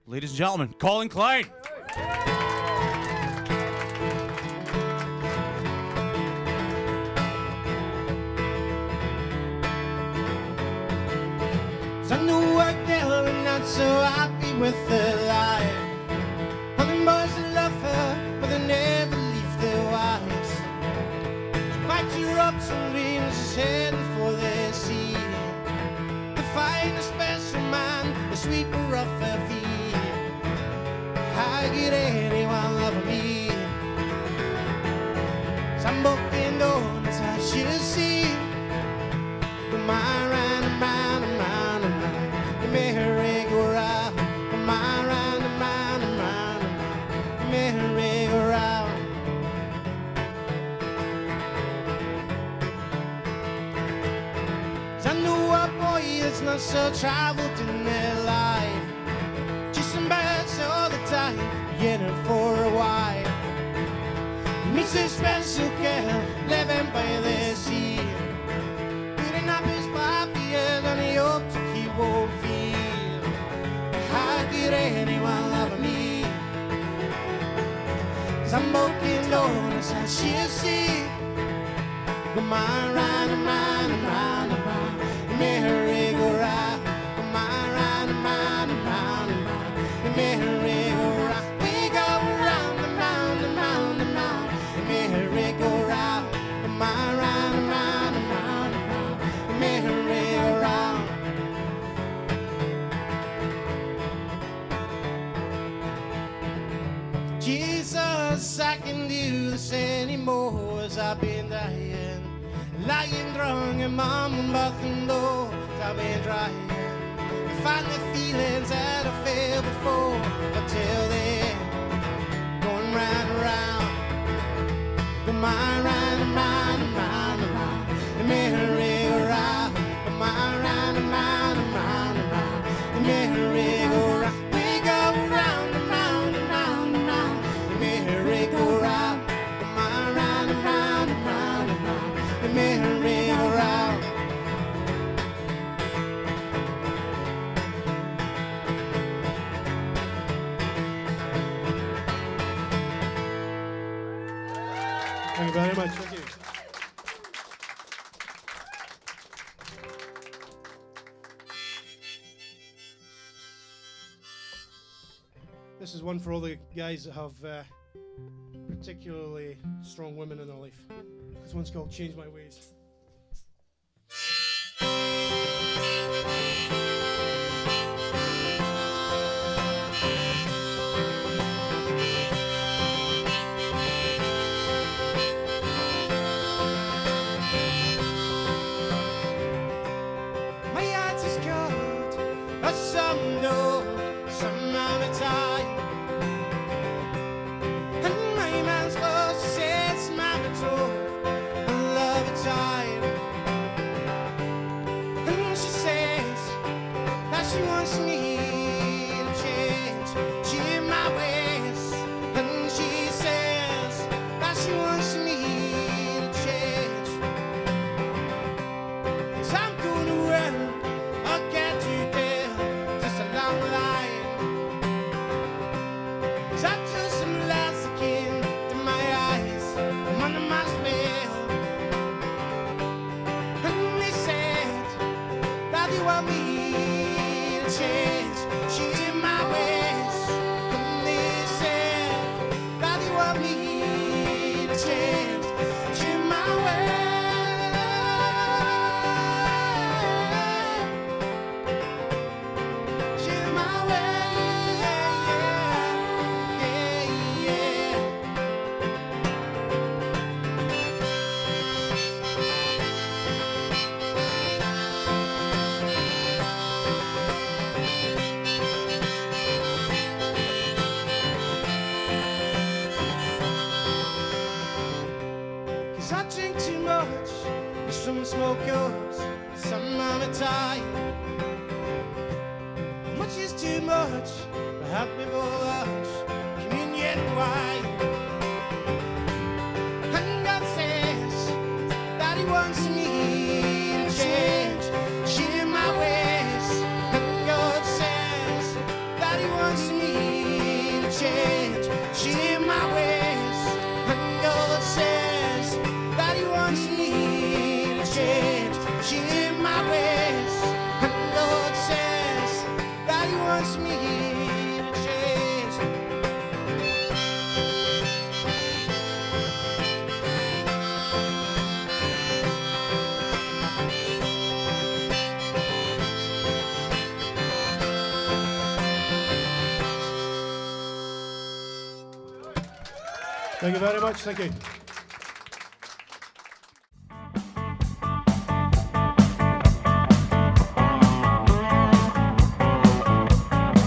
Ladies and gentlemen, Colin Klein. I knew I felt not so happy with her life. Other boys that love her, but they never leave their wives. She bites her up some dreams, she's heading for the sea. To find a special man, to sweep her off her feet. How could anyone love me? Some broken doors I should see. Come on, round and round and round and round. The merry-go-round. Come on, round and round and round and round. The merry-go-round. I know a boy that's not so traveled in their life. Chasing birds all the time, yearning for a wife. He meets a special girl living by the sea. Putting up his 5 years and he hopes he won't feel. How could anyone love me? 'Cause I'm broken doors and she'll see. Come on, round and round and round and round. The merry-go-round. Come on, round and round and round and round. The merry-go-round. We go round and round and round and round. The merry-go-round. Come on, round and round and round and round. The merry-go-round. Jesus, I can do this anymore as I've been dying. Lying drunk and mom and bathroom doors, I've been trying to find the feelings that I felt before. But till then, going round and round. Come on, round and round and round and round. The merry-go-round. Come on, round and round and round and round. The merry-go-round. We go round and round and round and round. The merry-go-round. Come on, round and round and round and round. The merry-go-round. Thank you very much. Thank you. This is one for all the guys that have particularly strong women in their life. This one's called Change My Ways. My heart is cold, but some know, some of the time. And my man's close, says my betrothed, I love the time. And she says that she wants me to change my ways. And she says that she wants me to change. 'Cause I'm going to run, I'll get you there, just along the line. 'Cause I took some lasting to my eyes, I'm under my spell. And they said that they want me to change my ways. And they said that they want me to change my ways. Change my ways, yeah, yeah. Cause I drink too much, and some smokers, some of the time. Much is too much, but have before lunch, communion wine. And God says that He wants me to change my ways. And God says that He wants me Thank you very much. Thank you.